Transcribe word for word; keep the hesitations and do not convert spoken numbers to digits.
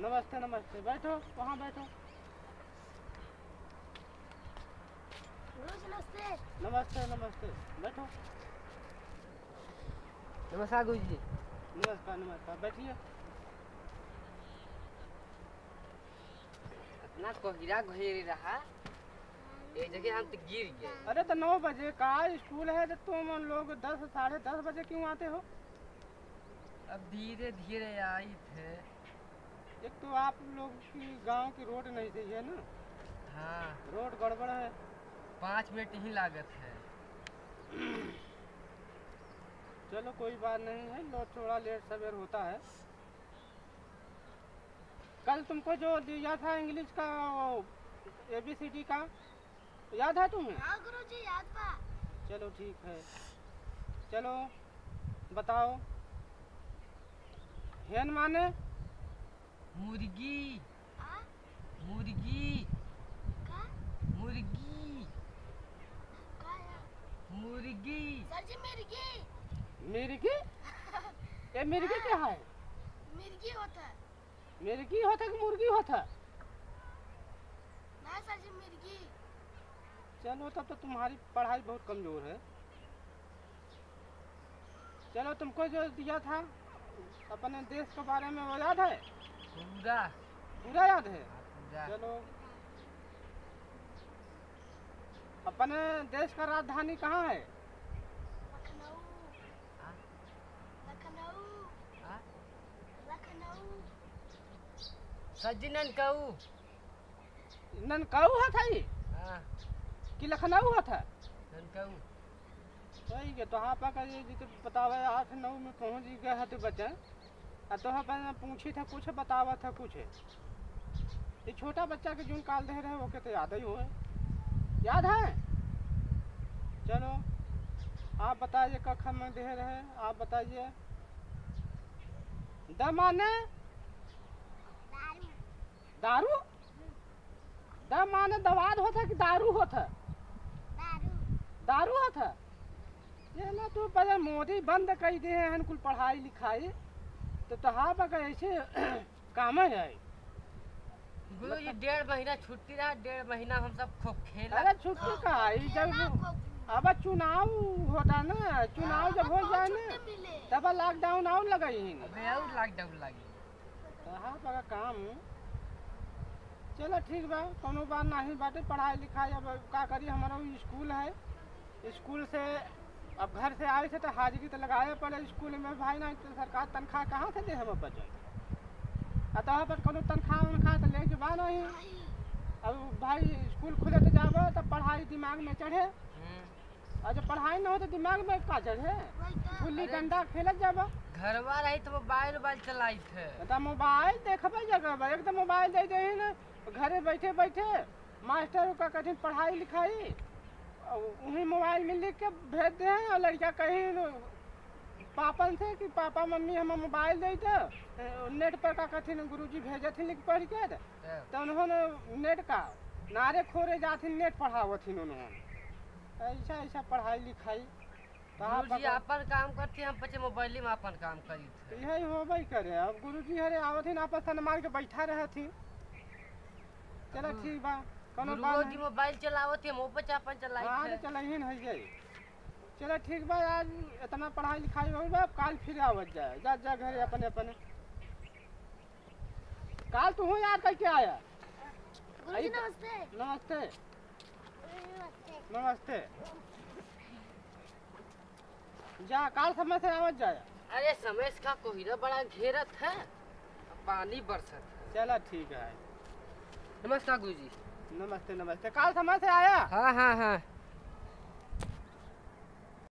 नमस्ते नमस्ते, बैठो वहाँ बैठो। नमस्ते नमस्ते नमस्ते, बैठो। नमस्कार गुरु जी। नमस्कार नमस्कार, बैठिए। इतना कोहरा घेर रहा, एक जगह हम तो गिर गए। अरे तो नौ बजे का स्कूल है तो तुम लोग दस साढ़े दस बजे क्यों आते हो? अब धीरे धीरे आई थे। एक तो आप लोग की गांव की रोड नहीं सही है ना। हाँ, रोड गड़बड़ है। पाँच मिनट ही लागत है। चलो कोई बात नहीं है, लो थोड़ा लेट सवेर होता है। कल तुमको जो दिया था इंग्लिश का ए बी सी डी का, याद है तुम्हें? हाँ गुरुजी याद था। चलो ठीक है, चलो बताओ। हेन माने मुर्गी। हाँ? मुर्गी। का? मुर्गी। का या? मुर्गी। सर जी मिर्गी। मिर्गी? ये मिर्गी क्या है? मिर्गी होता है। मिर्गी होता कि मुर्गी होता? ना सर जी मिर्गी। चलो तब तो तुम्हारी पढ़ाई बहुत कमजोर है। चलो तुमको जो दिया था अपने देश के बारे में वो याद है? पूरा पूरा याद है? पूरा। चलो, अपने देश का राजधानी कहाँ है? लखनऊ। हाँ? लखनऊ। हाँ? लखनऊ। सज्जनन कहू। ननकाऊ था ये हाँ, कि लखनऊ था? ननकाऊ। सही है। तो हाँ पा ये जिसे बतावे आठ नौ में पहुँच गए है तो बच्चे और तो हाँ पूछी था कुछ बतावा था कुछ। ये छोटा बच्चा के जून काल दे रहे वो के तो याद ही हो है। याद है? चलो आप बताइए कखा में दे रहे, आप बताइए। द माने दारू। द माने दवाद होता कि दारू होता? दारू। दारू होता। ये ना तो पहले मोदी बंद कर दे हैं कुल पढ़ाई लिखाई तो तहाँ पर ऐसे काम है। गुरु जी डेढ़ महीना छुट्टी रहा, डेढ़ महीना हम सब खूब खेला। अरे छुट्टी का है जब अब चुनाव होता ना, चुनाव जब हो जाए ना तब लॉकडाउन और लगाई है। अबे और लॉकडाउन लगी। तहाँ पर काम। चलो ठीक बा, कोनो बात नहीं बाटे। पढ़ाई लिखाई अब का करी, हमारा स्कूल है। स्कूल से अब घर से आए थे तो हाजिरी तो लगाए पड़े स्कूल में भाई। ना तो सरकार तनख्वाह कहाँ से दे हम बच्चे? अतः पर कोनो तनख्वाह वनख्वाह तो लेके बा नहीं। अब भाई स्कूल खुले तो जाबो तब पढ़ाई दिमाग में चढ़े, और जब पढ़ाई ना हो तो दिमाग में का चढ़े? गुल्ली डंडा खेलत जाबो। घरवा रही तो मोबाइल मोबाइल चलाई थे। तो मोबाइल देखबे जगह एक तो मोबाइल दे दे ना घरे बैठे बैठे मास्टर का कठिन पढ़ाई लिखाई वही मोबाइल में लिख के भेज दे हैं। और लड़का कहीं पापन से कि पापा मम्मी हम मोबाइल दे तो नेट पर का कठिन गुरुजी भेजे थे लिख पढ़ के तो उन्होंने नेट का नारे खोरे जाते नेट पढ़ावथिन उन्होंने। ऐसा ऐसा पढ़ाई लिखाई गुरुजी अपन काम करते हम बच्चे मोबाइल में अपन काम करी थे। यही होबे करे। अब गुरुजी हरे आवथिन आपस में मार के बैठा रहे थी। चलो ठीक बा, कोनो बात गुरुजी मोबाइल चलावत हम ऊपर चापन चलाई हाँ थे। चलही है ये। चलो ठीक बा, आज इतना पढ़ाई लिखाई हो गया, काल फिर आवत जाए। जा जा घरे अपने अपने। काल तू हो यार करके आया। गुरुजी नमस्ते। नमस्ते नमस्ते। नमस्ते। जा काल समय से आवत जाए। अरे समय का कोहरा बड़ा घेरत है, पानी बरसत है। चलो ठीक है। नमस्कार गुरुजी। नमस्ते नमस्ते। काल समय से आया। हाँ हाँ हाँ।